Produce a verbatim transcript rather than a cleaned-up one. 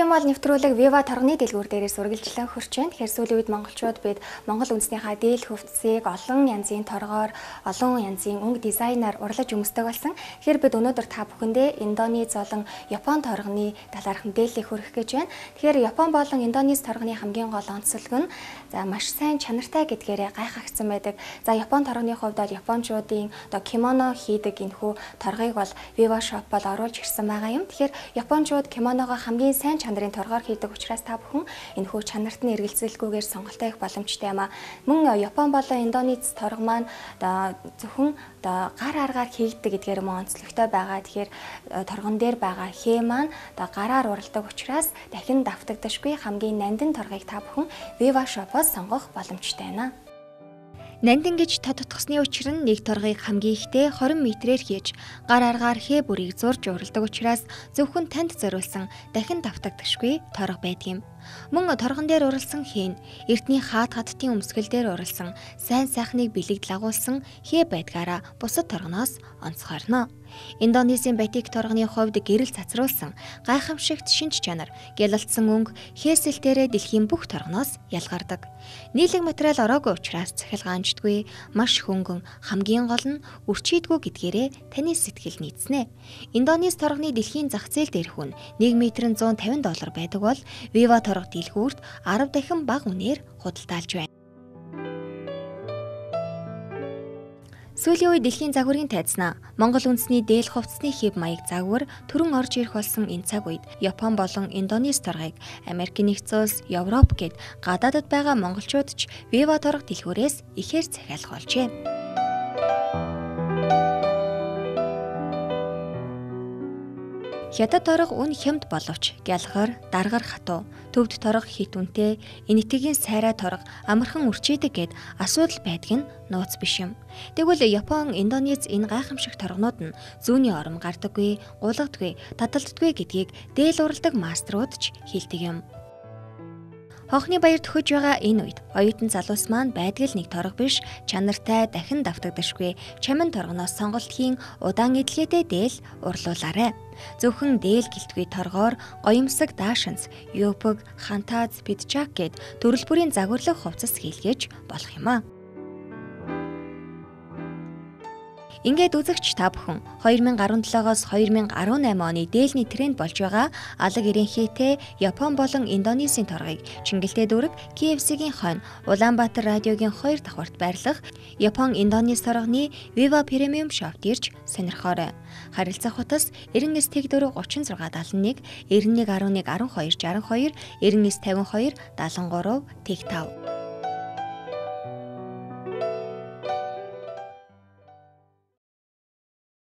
Япон мал нэвтрүүлэг Viva торгоны дэлгүүр дээрээс үргэлжлэн хөрч байна. Тэгэхээр сүүлийн үед монголчууд бид Монгол үндэснийхээ дээл хөвцсийг олон янзын торгоор, олон янзын өнгө дизайнаар урлаж өмсдөг болсон. Тэгэхээр бид өнөөдөр та бүхэндээ Индонез болон Япон торгоны талаарх мэдээллийг хүргэх гэж байна. Тэгэхээр Япон болон Индонез торгоны хамгийн гол онцлог нь за маш сайн чанартай гэдгээрээ гайхагдсан байдаг. За Япон торгоны хувьд бол японочдын одоо кимоно хийдэг энэхүү торгыг бол Viva Shop бол оруулж ирсэн байгаа юм. Тэгэхээр японочууд кимоногоо хамгийн сайн чанарын торгоор хийдэг учраас та бүхэн энэхүү чанарт нь эргэлзэлгүйгээр сонголтоо их боломжтой юм а. Мөн Япон болон Индонез торго маань одоо зөвхөн одоо гар аргаар хийгдэг гэдгээр мөн онцлогтой байгаа. Тэгэхээр торгон дээр байгаа хээ маань одоо гараар уралдаг учраас дахин давтагдашгүй хамгийн нандин торгыг та бүхэн Viva Shop-оос сонгох боломжтой байна. Нандин гэж тод утгасны учир нь нэг торгыг хамгийн ихдээ двадцать метрээр хийж гар аргаар хээ бүрийг зурж уралдаг учраас зөвхөн танд зориулсан дахин давтагдашгүй торго байдаг юм. Мөн торгон дээр уралсан хээ нь эртний хаад хаттын өмсгөл дээр уралсан сайн сайхныг бэлэгд лагуулсан хээ байдгаараа бусад торгоноос онцгойрно. Индонезийн батик торгоны хувьд гэрэл цацруулсан гайхамшигт шинж чанар, гялалтсан өнгө хээсэлтээрээ дэлхийн бүх торгоноос ялгардаг. Нийлэг материал ороогүй учраас цахилгаанчдгүй, маш хөнгөн, хамгийн гол нь үрчийдгүй гэдгээрээ таны сэтгэл нийцнэ. Индонез торгоны дэлхийн зах зээл дээрх үн нэг метр зуун тавин доллар байдаг бол Viva торго дэлгүүрт арав дахин бага үнээр худалдаалж байна. Сүүлийн үед дэлхийн загварын тайзнаа Монгол үндэсний дээл хувцсны хэв маяг загвар түрэн орж ирэх болсон энэ цаг үед Япон болон Индонез торгыг Америк нэгдсэн улс, Европ гэд гадаадд байгаа монголчууд ч Viva торго дэлгүүрээс ихээр захиалах болжээ. Хятад торго үн хямд боловч гялгар, даргар хатуу, төвд торго хит үнэтэй, энэтхэгийн сайраа торго амархан үрчийдэг гэд асуудал байдаг нь нууц биш юм. Тэгвэл Япон, Индонез энэ гайхамшиг торгонууд нь зүүнний ором гардаггүй, гулгадаггүй, таталддаггүй гэдгийг дээл уралдаг мастерууд ч хэлдэг юм. Хонхны баяр төхөж байгаа энэ үед оюутан залуус маань байдаг л нэг торго биш, чанартай, дахин давтагдашгүй чамин торгоноос сонголт хийн удаан эдлгээдээ дээл урлуулаарай. Зөвхөн дээл гэлтгүй торгоор гоёмсог даашинз, юпг, хантаз, пиджак гэд төрөл бүрийн загварлаг хувцас хийлгэж болох юм а. Ингээд үзэгч та бүхэн две тысячи десятоос две тысячи десятвосем оны дээлний тренд болж байгаа алаг ирэнхийтэй Япон болон Индонезийн торгыг Чингэлтэй дүүрэг Ки Эф Си-гийн хойно Улаанбаатар радиогийн хоёр давхарт байрлах Япон Индонез торгоны Viva Premium Shop дээрч сонирхоорой. Харилцах утас девять эс дөрвөн гурван зураг даална нэг, девять нэг один нэг один хоёр шестдесят хоёр, девять эс тавин хоёр даалган гурав тэг тав.